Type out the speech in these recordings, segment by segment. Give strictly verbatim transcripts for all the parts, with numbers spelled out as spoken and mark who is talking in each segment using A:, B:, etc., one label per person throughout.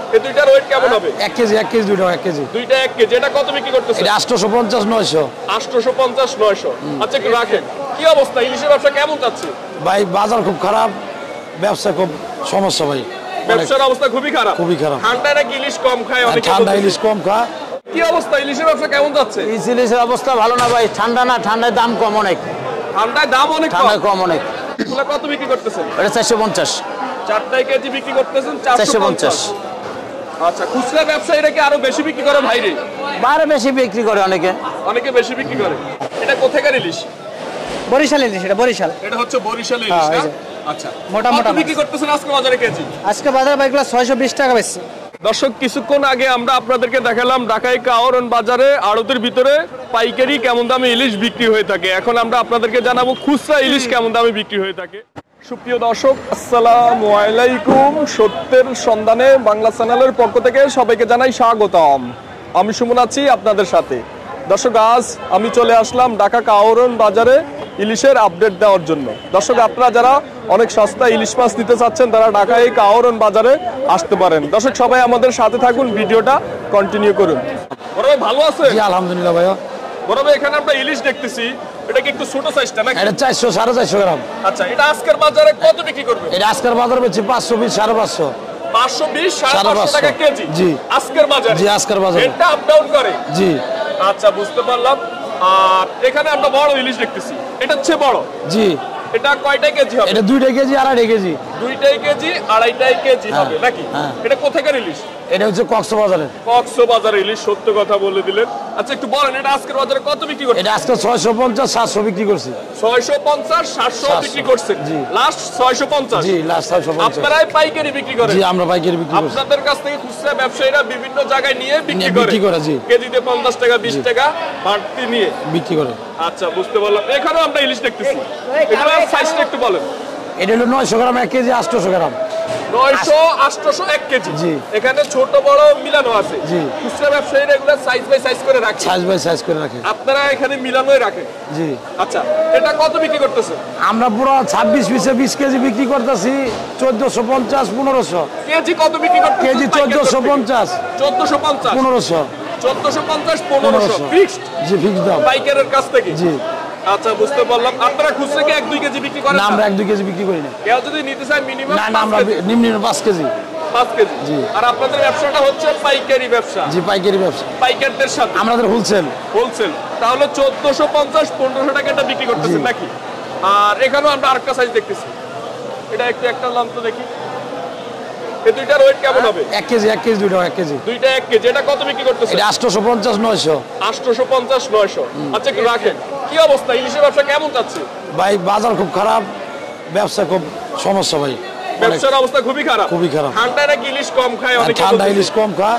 A: এই দুইটার ওয়েট কেমন হবে?
B: এক কেজি এক কেজি দুইটা এক কেজি
A: দুইটা এক কেজি। এটা কত বিক্রি করতেছে?
B: এটা আটশো পঞ্চাশ নয়শো।
A: আটশো পঞ্চাশ নয়শো। আচ্ছা একটু রাখেন। কি অবস্থা, ইলিশের ব্যবসা কেমন যাচ্ছে?
B: ভাই বাজার খুব খারাপ, ব্যবসা খুব সমস্যা ভাই।
A: ব্যবসার অবস্থা খুবই খারাপ।
B: খুবই খারাপ।
A: ঠান্ডায় নাকি ইলিশ কম খায় অনেকে?
B: ঠান্ডা ইলিশ কম খায়।
A: কি অবস্থা, ইলিশের ব্যবসা কেমন যাচ্ছে?
C: ইলিশের অবস্থা ভালো না ভাই, ঠান্ডা না, ঠান্ডায় দাম কম অনেক।
A: ঠান্ডায় দাম অনেক কম?
C: ঠান্ডায় কম অনেক।
A: এগুলো কত বিক্রি করতেছেন?
C: এটা চারশো পঞ্চাশ।
A: চারটায় কেজি বিক্রি করতেছেন চারশো পঞ্চাশ। আচ্ছা, খুচরা ব্যবসায়ীরা কি আরো বেশি বিক্রি করে ভাইরে?
C: বারে বেশি বিক্রি করে অনেকে।
A: অনেকে বেশি বিক্রি করে। এটা কোথাকার ইলিশ?
C: বরিশাল ইলিশ। এটা বরিশাল।
A: এটা হচ্ছে বরিশাল ইলিশ না? আচ্ছা,
C: মোটা মোটা
A: বিক্রি করতেছেন আজকে বাজারে কেজি?
C: আজকে বাজারে বাইকগুলো ছয়শো বিশ টাকা বেচছে।
A: দর্শক, কিছুক্ষণ আগে আমরা আপনাদেরকে দেখালাম ঢাকায় কাওরন বাজারে আড়তের ভিতরে পাইকারি কেমন দামে ইলিশ বিক্রি হয়ে থাকে। এখন আমরা আপনাদেরকে জানাবো খুচরা ইলিশ কেমন দামে বিক্রি হয়ে থাকে। সুপ্রিয় দর্শক, আসসালামু আলাইকুম। সত্যের সন্ধানে বাংলা চ্যানেলের পক্ষ থেকে সবাইকে জানাই স্বাগতম। আমি সুমন আছি আপনাদের সাথে। দর্শক, আজ আমি চলে আসলাম ঢাকা কাওরন বাজারে ইলিশের আপডেট দেওয়ার জন্য। দর্শক, আপনারা যারা অনেক সস্তা ইলিশ মাছ নিতে চাচ্ছেন তারা ঢাকা এই কাওরন বাজারে আসতে পারেন। দর্শক, সবাই আমাদের সাথে থাকুন, ভিডিওটা কন্টিনিউ করুন। বড় ভাই ভালো আছেন?
B: জি আলহামদুলিল্লাহ ভাইয়া।
A: বড় ভাই, এখানে আমরা ইলিশ দেখতেছি, এটা কি একটু ছোট সাইজটা নাকি?
B: এটা চারশো সাড়ে চারশো গ্রাম।
A: আচ্ছা, এটা আজকের বাজারে কত বিক্রি করবে?
B: এটা আজকের বাজার বেচছি পাঁচশো বিশ সাড়ে পাঁচশো।
A: পাঁচশো বিশ সাড়ে পাঁচশো টাকা কেজি?
B: জি
A: আজকের বাজারে।
B: জি আজকের বাজারে।
A: এটা আপ ডাউন করে?
B: জি।
A: আচ্ছা, বুঝতে পারলাম। আর এখানে আমরা বড় ইলিশ দেখতেছি, এটা হচ্ছে বড়।
B: জি।
A: এটা কয়টা কেজি হবে?
B: এটা দুইটা কেজি আড়াইটা কেজি।
A: দুইটাই কেজি আড়াইটাই কেজি হবে নাকি? এটা কোথাকার ইলিশ?
B: এটা হচ্ছে কক্সবাজারের।
A: কক্সবাজারের ইলিশ, সত্য কথা বলে দিলেন। আচ্ছা, একটু বলেন এটা আজকের বাজারে কত বিক্রি করছেন?
B: এটা আজকে ছয়শো পঞ্চাশ সাতশো বিক্রি করছি।
A: ছয়শো পঞ্চাশ সাতশো বিক্রি করছেন?
B: জি।
A: লাস্ট ছয়শো পঞ্চাশ?
B: জি লাস্ট ছয়শো পঞ্চাশ।
A: আপনারাই পাইকারি বিক্রি করেন?
B: জি আমরা পাইকারি বিক্রি করি।
A: আপনাদের কাছ থেকে খুচরা ব্যবসায়ীরা বিভিন্ন জায়গায় নিয়ে বিক্রি করে?
B: বিক্রি করে, জি।
A: কেজিতে পঞ্চাশ টাকা বিশ টাকা বাড়তি নিয়ে
B: বিক্রি করে।
A: আচ্ছা, বুঝতে পারলাম। এখানেও আমরা ইলিশ দেখতেছি, এটার সাইজটা একটু বলেন।
B: এটা হলো নয়শো গ্রাম এক কেজি আটশো গ্রাম।
A: নয়শো আটশো এক কেজি?
B: জি।
A: এখানে ছোট বড় মিলানো আছে?
B: জি।
A: খুচরা ব্যবসায়ীরা এগুলো সাইজ বাই সাইজ করে রাখে?
B: সাইজ বাই সাইজ করে রাখে।
A: আপনারা এখানে মিলানোই রাখেন?
B: জি।
A: আচ্ছা, এটা কত বিক্রি করতেছে?
B: আমরা পুরো ছাব্বিশ পিসে বিশ কেজি বিক্রি করতেছি চোদ্দশো পঞ্চাশ পনেরোশো
A: কেজি। কত বিক্রি করতেছে?
B: কেজি চোদ্দশো পঞ্চাশ
A: চোদ্দশো পঞ্চাশ
B: পনেরোশো
A: চোদ্দশো পঞ্চাশ পনেরোশো ফিক্সড?
B: জি ফিক্সড দাম
A: পাইকারের কাছ থেকে?
B: জি।
A: আচ্ছা, বুঝতে পারলাম। আপনারা খুচরা কি এক দুই কেজি বিক্রি করেন?
B: না, আমরা এক দুই কেজি বিক্রি করি না।
A: কেউ যদি নিতে চায় মিনিমাম?
B: না না, আমরা নিম্ন পাঁচ কেজি।
A: পাঁচ কেজি?
B: জি।
A: আর আপনাদের ব্যবসাটা হচ্ছে পাইকারি ব্যবসা?
B: জি পাইকারি ব্যবসা।
A: পাইকারদের সাথে?
B: আমাদের হোলসেল।
A: হোলসেল। তাহলে চোদ্দশো পঞ্চাশ পনেরোশো টাকা এটা বিক্রি করতেছেন নাকি? আর এখানেও আমরা আরেকটা সাইজ দেখতেছি, এটা একটু একটা নাম তো দেখি। এই দুইটার ওয়েট কেমন হবে?
B: এক কেজি এক কেজি দুইটা এক কেজি।
A: দুইটা এক কেজি। এটা কত বিক্রি করতেছে?
B: এটা আটশো পঞ্চাশ নয়শো।
A: আটশো পঞ্চাশ নয়শো। আচ্ছা, একটু রাখেন। কি অবস্থা, ইলিশের ব্যবসা কেমন যাচ্ছে?
B: ভাই বাজার খুব খারাপ, ব্যবসা খুব সমস্যা ভাই।
A: ব্যবসার অবস্থা খুবই খারাপ?
B: খুবই খারাপ।
A: ঠান্ডায় নাকি ইলিশ কম খায় অনেকে?
B: ঠান্ডা ইলিশ কম খায়,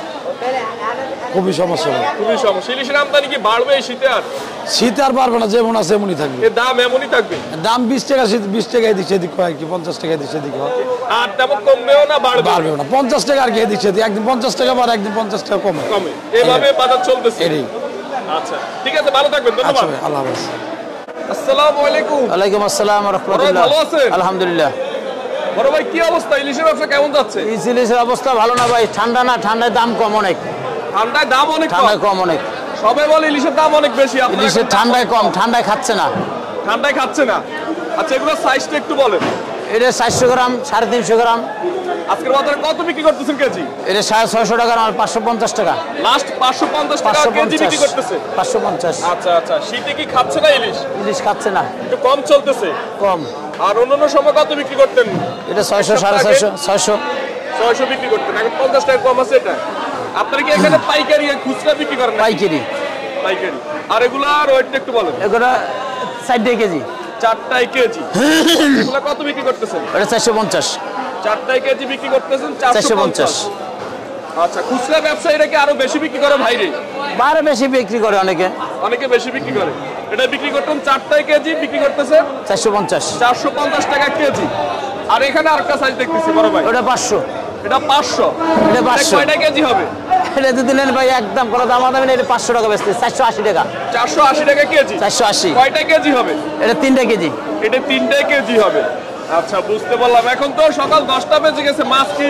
B: খুবই সমস্যা ভাই।
A: খুবই সমস্যা। ইলিশের আমদানি কি বাড়বে এই শীতে? আর
B: শীতে আর পারবে না, যেমন আছে এমনই থাকবে।
A: এর দাম এমনই থাকবে?
B: দাম বিশ টাকা বিশ টাকা এদিক সেদিক হয় কি, পঞ্চাশ টাকা এদিক সেদিক হয়।
A: আর তেমন কমবেও না বাড়বে?
B: বাড়বেও না, পঞ্চাশ টাকা আর কি এদিক সেদিক, একদিন পঞ্চাশ টাকা বাড়ে একদিন পঞ্চাশ টাকা কমে
A: কমে, এভাবে বাজার চলতেছে।
B: এরই।
A: আচ্ছা, ঠিক আছে, ভালো থাকবেন, ধন্যবাদ।
B: আচ্ছা, আল্লাহ হাফেজ।
A: আসসালামু আলাইকুম।
C: ওয়ালাইকুম আসসালাম ওয়া রাহমাতুল্লাহ।
A: ভালো আছেন?
C: আলহামদুলিল্লাহ।
A: বড় ভাই, কি অবস্থা, ইলিশের ব্যবসা কেমন যাচ্ছে?
C: ইলিশের অবস্থা ভালো না ভাই, ঠান্ডা না, ঠান্ডায় দাম কম অনেক।
A: ঠান্ডায় দাম অনেক কম?
C: ঠান্ডায় কম অনেক।
A: সবাই বলে ইলিশের দাম অনেক বেশি, আপনারা?
C: ইলিশের ঠান্ডায় কম, ঠান্ডায় খাচ্ছে না।
A: ঠান্ডায় খাচ্ছে না? আচ্ছা, এগুলো সাইজটা একটু বলেন।
C: এটা চারশো গ্রাম সাড়ে তিনশো গ্রাম।
A: আজকের বাজারে কত বিক্রি করতেছেন কেজি?
C: এটা সাড়ে ছয়শো টাকা, পাঁচশো পঞ্চাশ টাকা।
A: লাস্ট পাঁচশো পঞ্চাশ টাকা কেজি বিক্রি করতেছে?
C: পাঁচশো পঞ্চাশ।
A: আচ্ছা আচ্ছা, শীতে কি খাচ্ছে না ইলিশ?
C: ইলিশ খাচ্ছে না,
A: একটু কম চলতেছে?
C: কম।
A: আর অন্যান্য সময় কত বিক্রি করতেন?
C: এটা ছয়শো সাড়ে ছয়শো ছয়শো
A: ছয়শো বিক্রি করতেন, এখন পঞ্চাশ টাকা কম আছে। এটা আপনারা কি এখানে পাইকারি খুচরা বিক্রি করেন?
C: পাইকারি।
A: পাইকারি। আর এগুলার ওয়েটটা একটু বলেন।
C: এগুলো চারটে কেজি।
A: চারটায় কেজি? এগুলা কত বিক্রি করতেছেন?
C: এটা চারশো পঞ্চাশ।
A: চারটায় কেজি বিক্রি করতেছেন চারশো পঞ্চাশ। আচ্ছা, খুচরা ব্যবসায়ীরা কি আরো বেশি বিক্রি করে ভাইরে?
C: বারে বেশি বিক্রি করে অনেকে।
A: অনেকে বেশি বিক্রি করে। এটা বিক্রি করতেন চারটায় কেজি, বিক্রি করতেছে
C: চারশো পঞ্চাশ।
A: চারশো পঞ্চাশ টাকা কেজি। আর এখানে আরেকটা সাইজ দেখতেছি বড় ভাই,
C: ওটা পাঁচশো।
A: এটা পাঁচশো।
C: এটা পাঁচশো।
A: কয়টা কেজি হবে?
C: এটা যদি নেন ভাই একদম কোনো দাম দামি না, এটা পাঁচশো টাকা বেচতে, চারশো আশি টাকা।
A: চারশো আশি টাকা কেজি?
C: চারশো আশি।
A: কয়টা কেজি হবে?
C: এটা তিনটা কেজি।
A: এটা তিনটা কেজি হবে। আচ্ছা, বুঝতে পারলাম। এখন তো সকাল দশটা বেজে গেছে, মাছ কি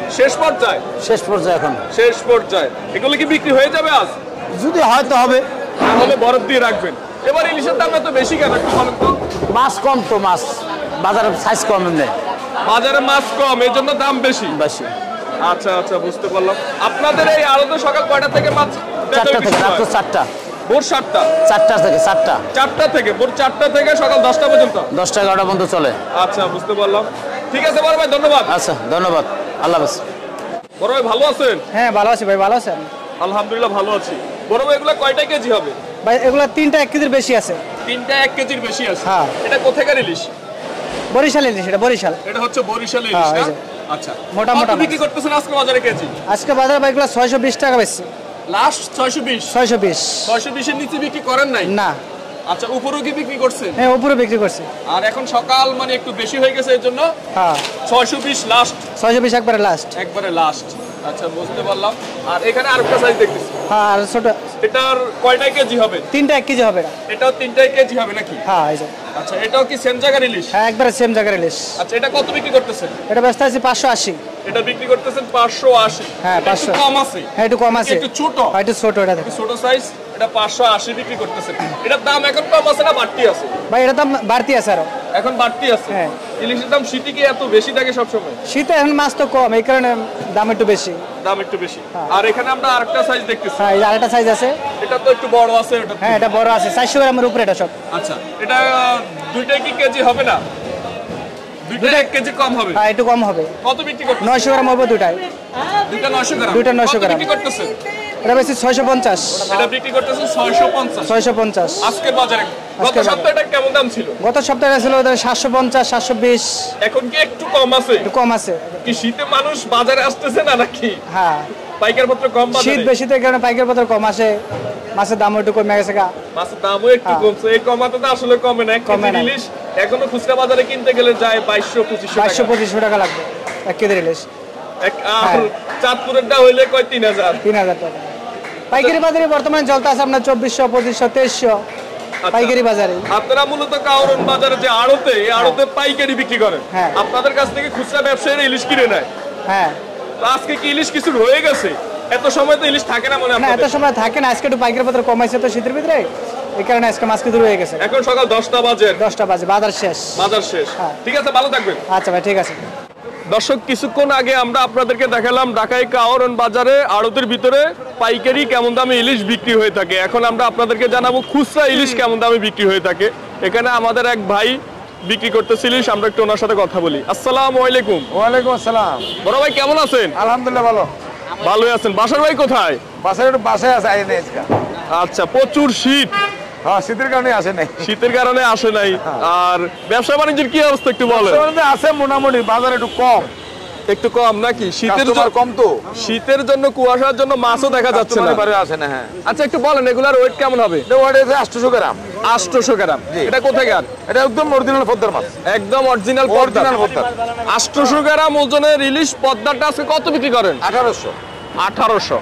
A: শেষ পর্যায়ে
C: শেষ পর্যায়ে এখন
A: শেষ পর্যায়ে এগুলো কি বিক্রি হয়ে যাবে আজ?
C: যদি হয়তো হবে,
A: তাহলে বরফ দিয়ে রাখবেন। এবার ইলিশের দাম এত বেশি কেন একটু বলেন তো?
C: মাছ কম তো, মাছ বাজারের সাইজ কম নেই,
A: বাজারে মাছ কম, এই জন্য দাম বেশি।
C: বেশি।
A: আচ্ছা আচ্ছা, বুঝতে পারলাম। আপনাদের এই আড়তে সকাল কয়টা থেকে মাছ?
C: চারটা থেকে রাত্র চারটা।
A: ভোর সাতটা?
C: চারটা থেকে চারটা
A: চারটা থেকে ভোর চারটা থেকে সকাল দশটা পর্যন্ত?
C: দশটা এগারোটা পর্যন্ত চলে।
A: আচ্ছা, বুঝতে পারলাম। ঠিক আছে বড় ভাই, ধন্যবাদ।
C: আচ্ছা, ধন্যবাদ, আল্লাহ হাফেজ।
A: বড় ভাই ভালো আছেন?
D: হ্যাঁ ভালো আছি ভাই, ভালো আছেন?
A: আলহামদুলিল্লাহ ভালো আছি। বড় ভাই এগুলা কয়টা কেজি হবে?
D: ভাই এগুলো তিনটা এক কেজির বেশি আছে।
A: তিনটা এক কেজির বেশি আছে?
D: হ্যাঁ।
A: এটা কোথাকার ইলিশ?
D: বরিশাল ইলিশ, এটা বরিশাল।
A: এটা হচ্ছে বরিশাল ইলিশ
D: হ্যাঁ,
A: না?
D: এই যে।
A: আচ্ছা,
D: মোটা মোটা
A: কত বিক্রি করতেছেন আজকে বাজারে কেজি?
D: আজকে বাজার ভাই এগুলো ছয়শো বিশ টাকা বেশি।
A: লাস্ট ছয়শো বিশ?
D: ছয়শো বিশ।
A: ছয়শো বিশ এর নিচে বিক্রি করেন নাই?
D: না।
A: আচ্ছা, উপরেও কি বিক্রি করছেন?
D: হ্যাঁ উপরে বিক্রি করছি।
A: আর এখন সকাল মানে একটু বেশি হয়ে গেছে, এর জন্য
D: হ্যাঁ
A: ছয়শো বিশ লাস্ট?
D: ছয়শো বিশ একবারে লাস্ট।
A: একবারে লাস্ট। আচ্ছা, বুঝতে পারলাম। আর এখানে আরেকটা সাইজ দেখতেছি,
D: হ্যাঁ আর ছোট।
A: এটার কয়টা কেজি হবে?
D: তিনটা এক কেজি হবে।
A: এটাও তিনটাই কেজি হবে নাকি?
D: হ্যাঁ এই যে।
A: আচ্ছা, এটাও কি সেম জায়গার ইলিশ?
D: হ্যাঁ একবারে সেম জায়গার ইলিশ।
A: আচ্ছা, এটা কত বিক্রি করতেছেন?
D: এটা ব্যস্ত আছে পাঁচশো আশি।
A: এটা বিক্রি করতেছেন পাঁচশো আশি?
D: হ্যাঁ,
A: এটা একটু
D: পাঁচশো।
A: কম আছে?
D: হ্যাঁ একটু কম আছে।
A: একটু ছোট?
D: হ্যাঁ একটু ছোট, এটা দেখো।
A: ছোট সাইজ, এটা পাঁচশো আশি বিক্রি করতেছেন। এটার দাম এখন কম আছে না বাড়তি আছে?
D: ভাই এটা দাম বাড়তি আছে আরো।
A: এখন বাড়তি আছে?
D: হ্যাঁ।
A: ইলিশের দাম শীতে কি এত বেশি থাকে সবসময়?
D: শীতে এখন মাছ তো কম, এই কারণে দাম একটু বেশি।
A: দাম একটু বেশি। আর এখানে আমরা আরেকটা সাইজ দেখতেছি,
D: হ্যাঁ এই যে আরেকটা সাইজ আছে।
A: এটা তো একটু বড় আছে এটা।
D: হ্যাঁ এটা বড় আছে, চারশো গ্রামের উপরে এটা সব।
A: আচ্ছা, এটা দুইটাই কি কেজি হবে না? দুইটা এক কেজি কম হবে?
D: হ্যাঁ একটু কম হবে।
A: কত বিক্রি করতেছেন?
D: নয়শো গ্রাম হবে দুটাই।
A: দুইটা নয়শো গ্রাম?
D: দুইটা নয়শো
A: কত
D: গ্রাম।
A: বিক্রি করতেছেন?
D: এটা বেশি ছয়শো পঞ্চাশ।
A: এটা বিক্রি করতেছেন ছয়শো পঞ্চাশ?
D: ছয়শো পঞ্চাশ
A: আজকের বাজারে। গত
D: আজকের বাজারে।
A: সপ্তাহে এটা কেমন দাম ছিল?
D: গত সপ্তাহে ছিল সাতশো পঞ্চাশ, সাতশো বিশ।
A: এখন কি একটু কম আছে?
D: একটু কম আছে।
A: কি শীতে মানুষ বাজারে আসতেছে না নাকি?
D: হ্যাঁ
A: পাইকার পত্র কম বাজারে?
D: শীত বেশি তো, এই কারণে পাইকারি পত্র কম আসে, মাছের দাম একটু কমে গেছে গা।
A: মাছের দামও একটু
D: হ্যাঁ।
A: কমছে। এই কমাতে তো আসলে কমে না। এক
D: কমে
A: কেজি
D: না।
A: ইলিশ এখনো খুচরা বাজারে কিনতে গেলে যায় বাইশশো পঁচিশশো
D: বাইশশো
A: টাকা।
D: পঁচিশশো টাকা লাগবে এক কেজির ইলিশ।
A: এক- আর
D: হ্যাঁ।
A: চাঁদপুরেরটা হইলে কয় তিন হাজার?
D: তিন হাজার টাকা। পাইকারি বাজারে বর্তমানে চলতে আছে আপনার চব্বিশশো, পঁচিশশো, তেইশশো পাইকারি বাজারে।
A: আপনারা মূলত কাউরন বাজারে যে আড়তে, এই আড়তে পাইকারি বিক্রি করেন।
D: হ্যাঁ।
A: আপনাদের কাছ থেকে খুচরা ব্যবসায়ীরা ইলিশ কিনে নেয়।
D: হ্যাঁ
A: তো আজকে কি ইলিশ কিছু রয়ে গেছে? এত সময় তো ইলিশ থাকে না মনে হয়
D: না এত
A: আপনাদের?
D: সময় থাকে না, আজকে একটু পাইকারি পত্র কমাইছে তো শীতের ভিতরে, এই কারণে আজকে মাছ কিছু রয়ে গেছে।
A: এখন সকাল দশটা বাজে,
D: দশটা বাজে, বাজার শেষ।
A: বাজার শেষ।
D: হ্যাঁ।
A: ঠিক আছে, ভালো থাকবেন।
D: আচ্ছা ভাই ঠিক আছে।
A: দর্শক, কিছুক্ষণ আগে আমরা আপনাদেরকে দেখালাম ঢাকায় কাওরন বাজারে আড়তের ভিতরে পাইকারি কেমন দামে ইলিশ বিক্রি হয়ে থাকে। এখন আমরা আপনাদেরকে জানাবো খুচরা ইলিশ কেমন দামে বিক্রি হয়ে থাকে। এখানে আমাদের এক ভাই বিক্রি করতেছে ইলিশ, আমরা একটু ওনার সাথে কথা বলি। আসসালামু আলাইকুম।
B: ওয়ালাইকুম আসসালাম।
A: বড় ভাই কেমন আছেন?
B: আলহামদুলিল্লাহ ভালো।
A: ভালোই আছেন। বাসার ভাই কোথায়?
B: বাসায় একটু বাসায় আছে, আই নেই।
A: আচ্ছা, প্রচুর শীত।
B: হ্যাঁ শীতের কারণে আসে নাই।
A: শীতের কারণে আসে নাই। আর ব্যবসা বাণিজ্যের কি অবস্থা একটু বলেন?
B: আছে মোটামুটি, বাজার একটু কম,
A: একটু কম নাকি? শীতের
B: কাস্টমার
A: জ-
B: কম তো,
A: শীতের জন্য কুয়াশার জন্য মাছও দেখা যাচ্ছে না।
B: কাস্টমার আসে না। হ্যাঁ
A: আচ্ছা, একটু বলেন এগুলার ওয়েট কেমন হবে?
B: এটা ওয়াট আছে আটশো গ্রাম।
A: আটশো গ্রাম।
B: জি।
A: এটা কোথাকার?
B: এটা একদম অরিজিনাল পদ্মার মাছ।
A: একদম অরিজিনাল
B: অরিজিনাল পদ্মার।
A: আটশো গ্রাম ওজনের ইলিশ পদ্মাটা আজকে কত বিক্রি করেন?
B: আঠারোশো।
A: আঠারোশো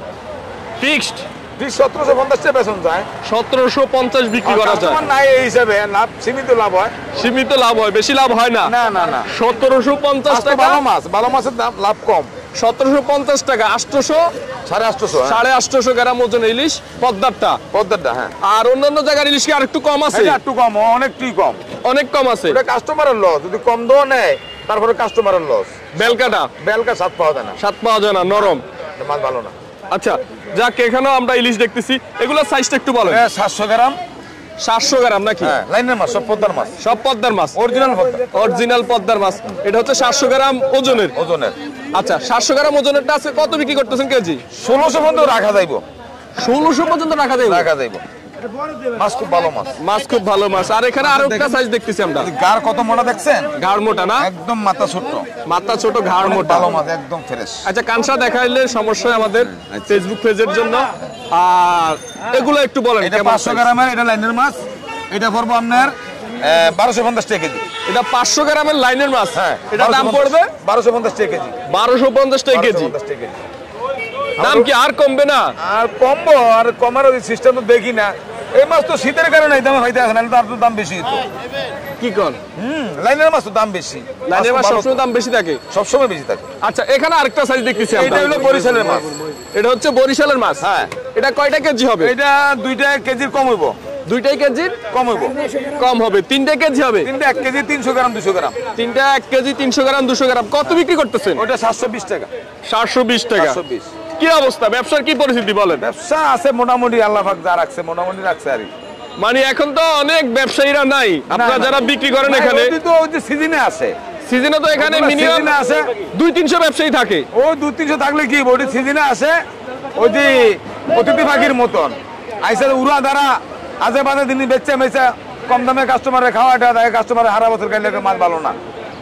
A: ফিক্সড।
B: ঠিক সতেরোশো পঞ্চাশ টাকা বেতন যায়,
A: সতেরোশো পঞ্চাশ বিক্রি করা যায়।
B: কাস্টমার নাই এই হিসাবে লাভ, সীমিত লাভ হয়।
A: সীমিত লাভ হয়, বেশি লাভ হয় না।
B: না না না,
A: সতেরোশো পঞ্চাশ
B: মাছ তো
A: টাকা।
B: ভালো মাছ, ভালো মাছের দাম লাভ কম।
A: সতেরোশো পঞ্চাশ টাকা, আটশোশো
B: সাড়ে আটশোশো।
A: সাড়ে আটশোশো গ্রাম ওজনের ইলিশ পদ্মারটা।
B: পদ্মারটা হ্যাঁ।
A: আর অন্যান্য জায়গার ইলিশ কি আর একটু কম আছে?
B: এটা একটু কম, অনেকটাই কম।
A: অনেক কম আছে।
B: এটা কাস্টমারের লস, যদি কম দেওয়া নেয় তারপরে কাস্টমারের লস।
A: বেলকাটা
B: বেলকা স্বাদ পাওয়া যায় না,
A: স্বাদ পাওয়া যায় না, নরম।
B: এটা মাছ ভালো না।
A: আচ্ছা, যাক, এখানেও আমরা ইলিশ দেখতেছি। এগুলোর সাইজটা একটু বলেন।
B: সাতশো গ্রাম।
A: সাতশো গ্রাম নাকি?
B: হ্যাঁ লাইনের মাছ, সব পদ্মার মাছ,
A: সব পদ্মার মাছ,
B: অরিজিনাল পদ্মা
A: অরিজিনাল পদ্মার মাছ। এটা হচ্ছে সাতশো গ্রাম ওজনের।
B: ওজনের।
A: আচ্ছা, সাতশো গ্রাম ওজনেরটা আছে কত বিক্রি করতেছেন কেজি?
B: ষোলোশো পর্যন্ত রাখা যাইব,
A: ষোলোশো পর্যন্ত রাখা যাবে।
B: রাখা যাইব। মাছ খুব ভালো মাছ,
A: মাছ খুব ভালো মাছ। আর এখানে আরো একটা সাইজ দেখতেছি আমরা।
B: গার কত মোটা দেখছেন?
A: ঘাড় মোটা না?
B: একদম মাথা ছোট,
A: মাথা ছোট, ঘাড় মোটা।
B: ভালো মাছ, একদম ফ্রেশ।
A: আচ্ছা, কানসা দেখাইলে সমস্যা আমাদের ফেসবুক পেজের জন্য। আর এগুলো একটু বলেন
B: এটা
A: কেমন
B: পাঁচশো
A: size?
B: গ্রামের, এটা লাইনের মাছ। এটা পড়বো আপনার বারোশো পঞ্চাশ টাকা কেজি।
A: এটা পাঁচশো গ্রামের লাইনের মাছ।
B: হ্যাঁ,
A: এটা দাম পড়বে
B: বারোশো পঞ্চাশ টাকা কেজি।
A: বারোশো পঞ্চাশ টাকা কেজি।
B: পঞ্চাশ টাকা কেজি।
A: দাম কি আর কমবে না?
B: আর কমবো, আর কমার সিস্টেম তো দেখি না। এই মাছ তো শীতের কারণে এই দামে হইতে আসে না, তার তো দাম বেশি হতো।
A: কি কোন?
E: হুম লাইনের মাছ তো দাম বেশি,
A: লাইনের মাছ
E: ভালো তো।
A: সবসময় দাম বেশি থাকে।
E: সবসময় বেশি থাকে।
A: আচ্ছা এখানে আরেকটা সাইজ দেখতেছি আমরা।
E: এটা হলো বরিশালের মাছ।
A: এটা হচ্ছে বরিশালের মাছ।
E: হ্যাঁ।
A: এটা কয়টা কেজি হবে?
E: এটা দুইটা কেজির কম হইব।
A: দুইটাই কেজির
E: কম হইব।
A: কম হবে। তিনটা কেজি হবে?
E: তিনটা এক কেজি তিনশো গ্রাম দুশো গ্রাম।
A: তিনটা এক কেজি তিনশো গ্রাম দুশো গ্রাম। কত বিক্রি করতেছেন?
E: ওটা সাতশো বিশ টাকা।
A: সাতশো বিশ টাকা।
E: সাতশো বিশ।
A: কি অবস্থা ব্যবসার, কি পরিস্থিতি বলেন?
E: ব্যবসা আছে মোটামুটি, আল্লাহ পাক যা রাখছে মোটামুটি রাখছে আর কি।
A: মানে এখন তো অনেক ব্যবসায়ীরা নাই, আপনারা যারা বিক্রি করেন এখানে
E: ওই তো ওই যে সিজনে আসে,
A: সিজনে তো এখানে
E: ওগুলা
A: মিনিমাম
E: সিজনে আসে।
A: দুই তিনশো ব্যবসায়ী থাকে।
E: ও দু তিনশো থাকলে কি ওটি সিজনে আসে, ওই যে অতিথি পাখির মতন আইসা উড়া দ্বারা আজে বাজে দিন বেচছে মেচে কম দামে কাস্টমারের খাওয়াটা দেয়, কাস্টমারের হারা বছর খাইলে মাছ ভালো না,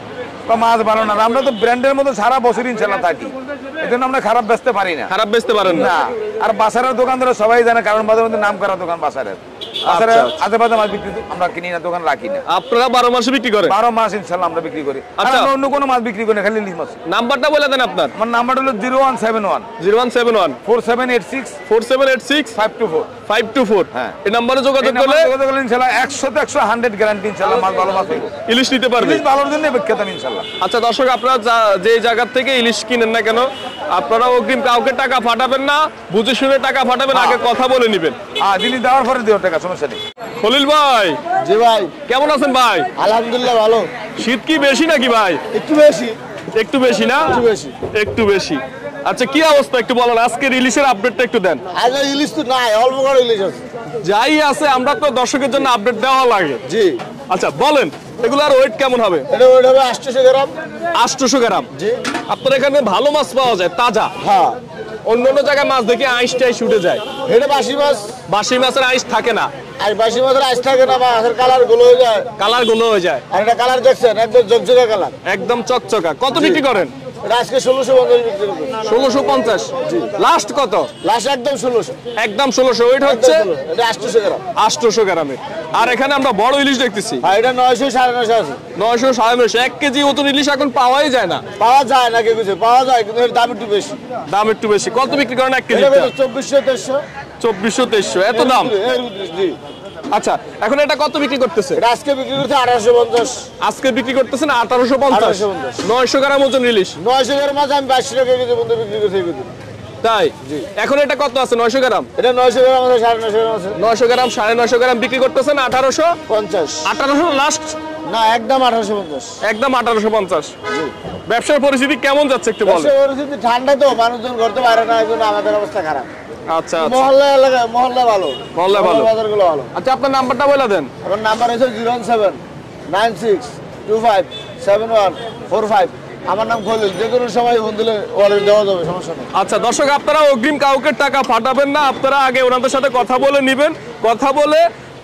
E: তো মাছ ভালো না। আমরা তো ব্র্যান্ডের মতো সারা বছর ইনশাল্লাহ থাকি, এই জন্য আমরা খারাপ বেচতে পারি না।
A: খারাপ বেচতে পারেন না।
E: না, আর বাসারের দোকানদার সবাই জানে, কারণ বাজারের মধ্যে নাম করা দোকান বাসারের। বাসারে আজে বাজে মাছ বিক্রি আমরা কিনি না, দোকান রাখি না।
A: আপনারা বারো মাসে বিক্রি করেন?
E: বারো মাস ইনশাল্লাহ আমরা বিক্রি করি। আর
A: আচ্ছা।
E: আমরা অন্য কোনো মাছ বিক্রি করি না, খালি ইলিশ মাছ।
A: নাম্বারটা বলে দেন আপনার।
E: আমার নাম্বার হলো zero one seven one
A: zero one seven one
E: four seven eight six
A: four seven eight six
E: five two four
A: five two four.
E: হ্যাঁ।
A: এই নাম্বারে যোগাযোগ করলে
E: যোগাযোগ করলে ইনশাল্লাহ একশো তো একশো হান্ড্রেড গ্যারান্টি ইনশাল্লাহ মাছ ভালো মাছ হইব।
A: ইলিশ নিতে পারবে।
E: ইলিশ ভালোর জন্য বিখ্যাত আমি ইনশাল্লাহ।
A: আচ্ছা দর্শক, আপনারা যা- যে জায়গার থেকে ইলিশ কিনেন না কেন, আপনারা অগ্রিম কাউকে টাকা ফাটাবেন না, বুঝে শুনে টাকা ফাটাবেন, আগে কথা বলে নেবেন।
E: হ্যাঁ, যিনি দেওয়ার পরে দিও টাকা, সমস্যা নেই।
A: খলিল ভাই
C: জি ভাই,
A: কেমন আছেন ভাই?
C: আলহামদুলিল্লাহ ভালো।
A: শীত কি বেশি নাকি ভাই?
C: একটু বেশি।
A: একটু বেশি না?
C: একটু বেশি।
A: একটু বেশি। আচ্ছা কি অবস্থা একটু বলেন, আজকের ইলিশের আপডেটটা একটু দেন।
C: আজ ইলিশ তো নাই, অল্প করে ইলিশ আছে।
A: যাই আছে আমরা তো দর্শকের জন্য আপডেট দেওয়া লাগে।
C: জি।
A: আচ্ছা বলেন এগুলার ওয়েট কেমন হবে?
C: এটা ওইটা হবে আটশোশো গ্রাম।
A: আটশোশো গ্রাম।
C: জি।
A: আপনার এখানে ভালো মাছ পাওয়া যায় তাজা?
C: হ্যাঁ।
A: অন্য অন্য জায়গায় মাছ দেখে আইস টাইস উঠে যায়,
C: এটা বাসি মাছ।
A: বাসি মাছের আইস থাকে না,
C: আর বাসি মাছের আইস থাকে না, মাছের কালার গুলো হয়ে যায়।
A: কালার গুলো হয়ে যায়।
C: আর এটা কালার দেখছেন একদম ঝকঝকে কালার,
A: একদম চকচকা। কত বিক্রি করেন?
C: এটা আজকে ষোলোশো পঞ্চাশ বিক্রি করবো।
A: ষোলোশো পঞ্চাশ। লাস্ট কত?
C: লাস্ট একদম ষোলোশো।
A: একদম ষোলোশো। ওইটা হচ্ছে
C: এটা আটশোশো গ্রাম।
A: আটশোশো গ্রামের। আর এখানে আমরা বড় ইলিশ দেখতেছি
C: আর এটা নয়শো সাড়ে নয়শো আছে।
A: নয়শো সাড়ে নয়শো। এক কেজি ওজন ইলিশ এখন পাওয়াই যায় না।
C: পাওয়া যায় না, কেউ কিছু পাওয়া যায়, কিন্তু এর দাম একটু বেশি।
A: দাম একটু বেশি। কত বিক্রি করেন এক কেজি?
C: এটা কত? চব্বিশশো তেইশশো।
A: চব্বিশশো তেইশশো। এত দাম?
C: এর উদ্দেশ্য, জি।
A: আচ্ছা এখন এটা কত বিক্রি করতেছে?
C: এটা আজকে বিক্রি করছে আঠারোশো পঞ্চাশ।
A: আজকে বিক্রি করতেছেন আঠারোশো পঞ্চাশ।
C: আঠারোশো পঞ্চাশ।
A: নয়শো গ্রাম ওজন ইলিশ।
C: নয়শো গ্রাম মাছ আমি বাইশশো টাকা কেজি পর্যন্ত বিক্রি করছি এই কেজি।
A: তাই? এখন এটা কত আছে? নয়শো গ্রাম।
C: এটা নয়শো গ্রাম আছে, সাড়ে নয়শো গ্রাম আছে।
A: নয়শো গ্রাম সাড়ে নয়শো গ্রাম বিক্রি করতেছেন আঠারোশো
C: পঞ্চাশ।
A: আঠারোশো লাস্ট?
C: না, একদম আঠারোশো পঞ্চাশ।
A: একদম আঠারোশো পঞ্চাশ। ব্যবসার পরিস্থিতি কেমন যাচ্ছে একটু বলেন।
C: ব্যবসা পরিস্থিতি ঠান্ডা তো, মানুষজন করতে পারে না, এই জন্য আমাদের অবস্থা খারাপ।
A: আচ্ছা আচ্ছা।
C: মহল্লা এলাকায় মহল্লা ভালো,
A: মহল্লা ভালো।
C: বাজারগুলো ভালো।
A: আচ্ছা আপনার নাম্বারটা বলে দেন।
C: আমার নাম্বার হচ্ছে zero one seven nine six two five seven one four five. আমার নাম খলিল, যে কোনো সময় ফোন দিলে ওয়ালেট দেওয়া যাবে, সমস্যা নেই।
A: আচ্ছা দর্শক, আপনারা অগ্রিম কাউকে টাকা ফাটাবেন না, আপনারা আগে ওনাদের সাথে কথা বলে নেবেন। কথা বলে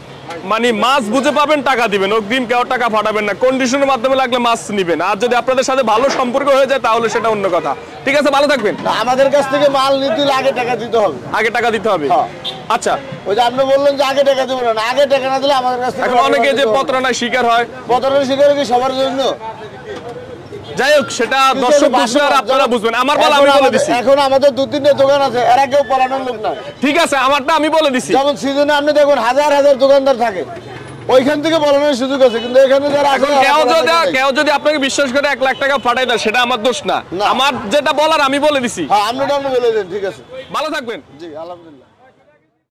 A: মানে মাছ বুঝে পাবেন, টাকা দিবেন। অগ্রিম কেউ টাকা ফাটাবেন না, কন্ডিশনের মাধ্যমে লাগলে মাছ নিবেন। আর যদি আপনাদের সাথে ভালো সম্পর্ক হয়ে যায় তাহলে সেটা অন্য কথা। ঠিক আছে, ভালো থাকবেন।
C: না, আমাদের কাছ থেকে মাল নিতে হলে আগে টাকা দিতে হবে।
A: আগে টাকা দিতে হবে?
C: হ্যাঁ।
A: আচ্ছা
C: ওই যে আপনি বললেন যে আগে টাকা দেবো না, আগে টাকা না দিলে আমাদের কাছ থেকে
A: এখন অনেকে যে প্রতারণার শিকার হয়,
C: প্রতারণার শিকার কি সবার জন্য?
A: যাই হোক সেটা দর্শক বুঝবে আর আপনারা বুঝবেন। আমার বলা আমি বলে দিছি।
C: এখন আমাদের দু তিনটে দোকান আছে, এরা কেউ পলানোর লোক না।
A: ঠিক আছে, আমারটা আমি বলে দিছি।
C: যেমন সিজনে আপনি দেখুন হাজার হাজার দোকানদার থাকে, ওইখান থেকে পলানোর সুযোগ আছে, কিন্তু এখানে যারা
A: এখন কেউ যদি কেউ যদি আপনাকে বিশ্বাস করে এক লাখ টাকা ফাটাই দেয় সেটা আমার দোষ না।
C: না।
A: আমার যেটা বলার আমি বলে দিছি।
C: হ্যাঁ, আপনি বলে দেন, ঠিক আছে,
A: ভালো থাকবেন।
C: জি আলহামদুলিল্লাহ।